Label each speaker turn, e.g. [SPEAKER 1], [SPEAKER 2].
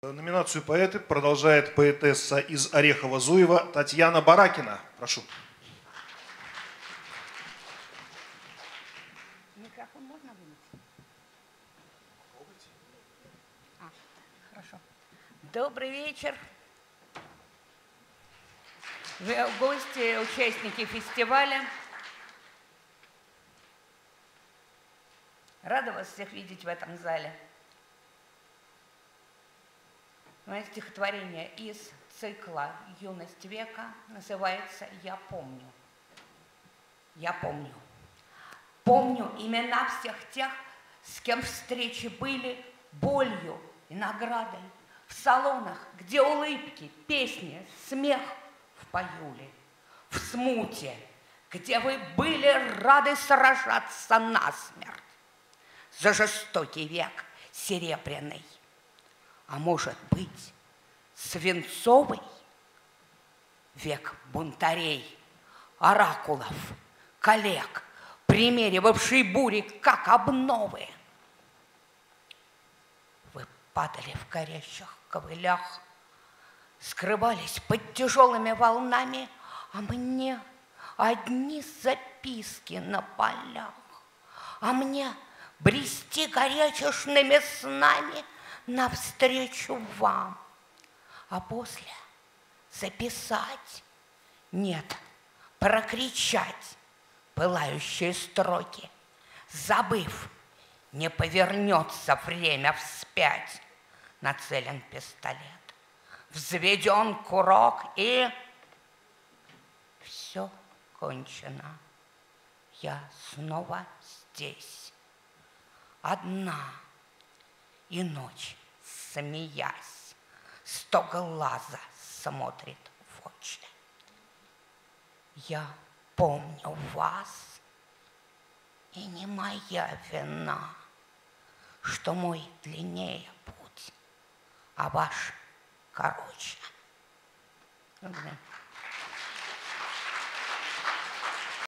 [SPEAKER 1] Номинацию «Поэты» продолжает поэтесса из Орехова-Зуева Татьяна Баракина. Прошу.
[SPEAKER 2] Микрофон можно вынуть? Хорошо. Добрый вечер. Гости, участники фестиваля. Рада вас всех видеть в этом зале. Мое стихотворение из цикла «Юность века» называется «Я помню». Я помню. Помню имена всех тех, с кем встречи были болью и наградой. В салонах, где улыбки, песни, смех в поюле. В смуте, где вы были рады сражаться насмерть. За жестокий век серебряный. А может быть, свинцовый век бунтарей, оракулов, коллег, примеривавший бури, как обновы. Вы падали в горящих ковылях, скрывались под тяжелыми волнами, а мне одни записки на полях, а мне брести горячешными снами навстречу вам, а после записать, нет, прокричать пылающие строки, забыв, не повернется время вспять. Нацелен пистолет, взведен курок, и все кончено. Я снова здесь, одна, и ночь, смеясь, стоглаза смотрит в очи. Я помню вас, и не моя вина, что мой длиннее путь, а ваш короче. Благодарю.